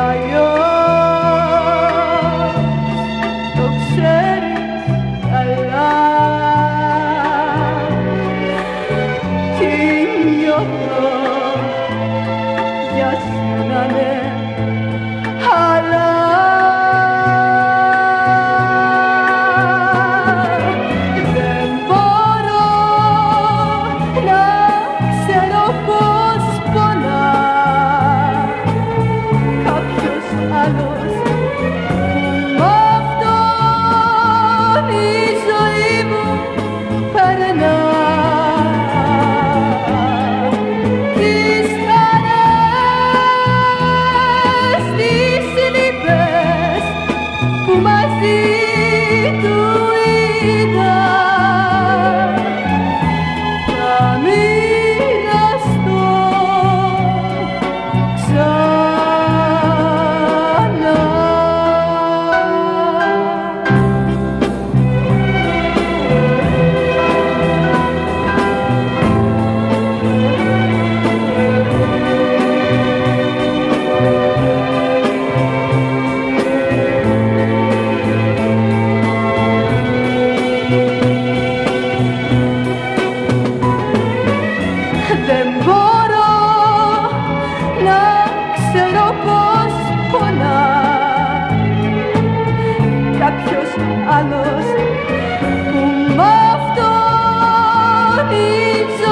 αλλιώς το ξέρεις καλά τι νιώθω για σένα, ναι, αλλά δεν μπορώ να ξέρω πως πονά κάποιος άλλος που μ' αυτόν η ζωή μου περνά. Τις χαρές, τις λύπες που μαζί του είδα θα μοιραστώ ξανά. Δεν μπορώ να ξέρω πως πονά κάποιος άλλος που μ' αυτόν η ζωή